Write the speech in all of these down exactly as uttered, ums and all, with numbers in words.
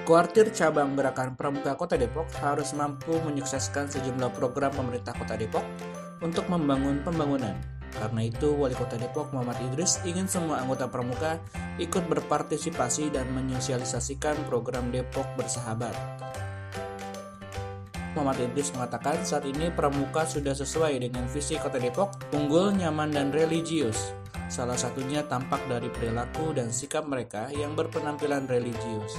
Kuartir Cabang Gerakan Pramuka Kota Depok harus mampu menyukseskan sejumlah program pemerintah Kota Depok untuk membangun pembangunan. Karena itu, Wali Kota Depok Muhammad Idris ingin semua anggota Pramuka ikut berpartisipasi dan menyosialisasikan program Depok Bersahabat. Muhammad Idris mengatakan saat ini Pramuka sudah sesuai dengan visi Kota Depok, unggul, nyaman, dan religius. Salah satunya tampak dari perilaku dan sikap mereka yang berpenampilan religius.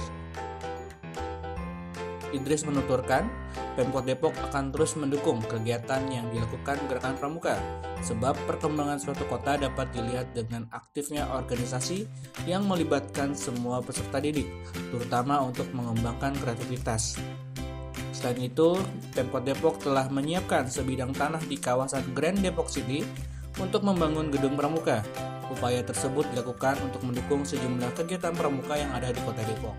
Idris menuturkan, Pemkot Depok akan terus mendukung kegiatan yang dilakukan Gerakan Pramuka, sebab perkembangan suatu kota dapat dilihat dengan aktifnya organisasi yang melibatkan semua peserta didik, terutama untuk mengembangkan kreativitas. Selain itu, Pemkot Depok telah menyiapkan sebidang tanah di kawasan Grand Depok City untuk membangun gedung pramuka. Upaya tersebut dilakukan untuk mendukung sejumlah kegiatan pramuka yang ada di Kota Depok.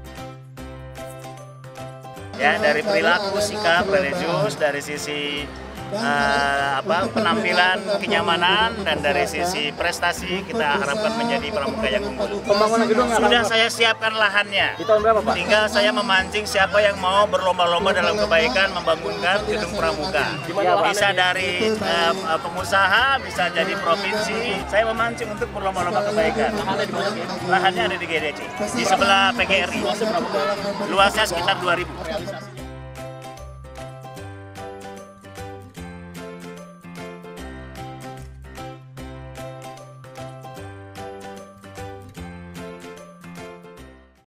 Ya, dari perilaku, sikap, religius, dari sisi uh, apa penampilan, kenyamanan, dan dari sisi prestasi kita harapkan menjadi pramuka yang unggul. Pembangunan gedung Sudah saya siapkan lahannya. Di tahun berapa, Pak? Tinggal saya memancing siapa yang mau berlomba-lomba dalam kebaikan membangunkan gedung pramuka. Bisa dari uh, pengusaha, bisa jadi provinsi. Saya memancing untuk berlomba-lomba kebaikan. Lahannya ada di G D C, di sebelah P G R I. Luasnya sekitar dua ribu.